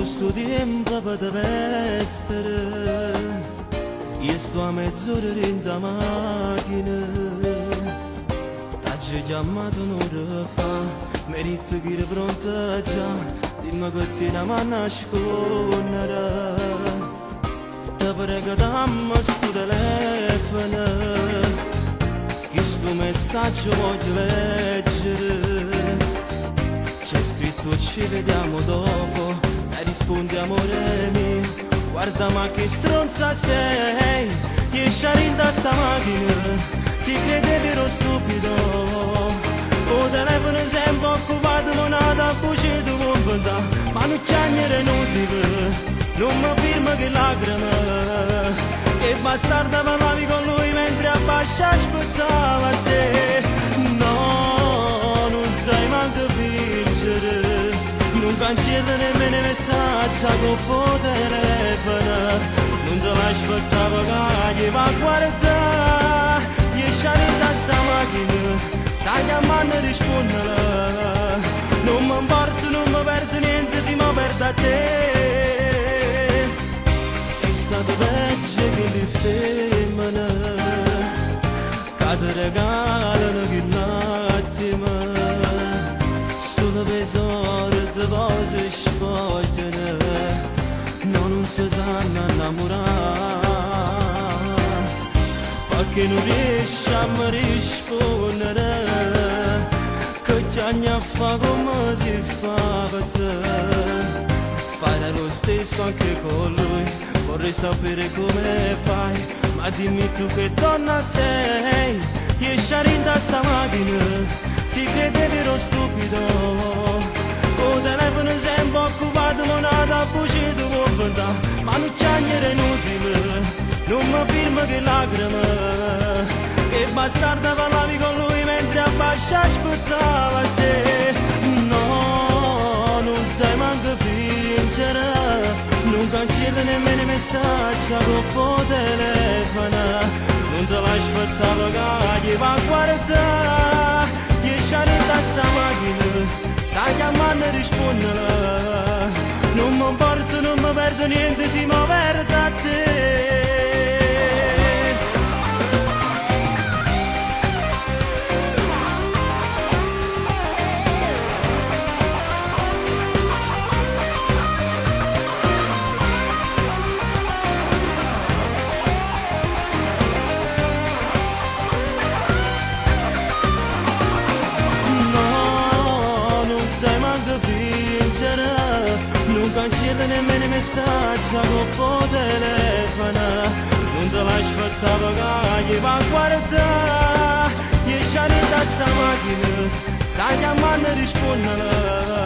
sto tempo per te vestere, io sto a mezz'ora in da macchina, t'ho chiamato un'ora fa, merito che eri pronta già, dimmi che ti la mano nascondere, ti prego dammi sto telefono, che sto messaggio voglio leggere, c'è scritto ci vediamo dopo, e rispondi amore mio, guarda ma che stronza sei, esci da sta macchina, ti credevi ero stupido, o telefono sempre occupato, non ha da cucito con ma non c'è niente inutile, non mi firma che lacrime, che bastarda parlavi con lui mentre a bascia aspettava te, no, non sai manco vincere, non cancelli nemmeno i messaggi con telefono, non te l'aspettavo che va a guardare, esci da sta macchina, stai chiamando e rispondere, non mi importa, non mi perdo niente, si mi perdo a te, sei stato peggio che le femmine, che ti regalano che l'attimo, solo per sorte cose sfogliano, no, non si sanno innamorare, perché non riesci a mi rispondere, che anni a fa come si fa per te, fare lo stesso anche con lui, vorrei sapere come fai, ma dimmi tu che donna sei, esci da sta macchina, ti credevi ero stupido, o telefono sempre occupato, non ha da bucito con ma non c'è niente inutile, non mi firma che lacrime, che bastarda parlavi con lui mentre a bascia aspettava te, no, non sai manco vincere, non cancelli nemmeno i messaggi con telefono, non te l'aspettavo che va a guardare, esci da sta macchina, stai chiamando e rispondere, non mi importa, non mi perdo niente, si mi perdo a te. Non cancelli nemmeno i messaggi con telefono, non te l'aspettavo che va a guardare, esci da sta macchina, stai chiamando e rispondere,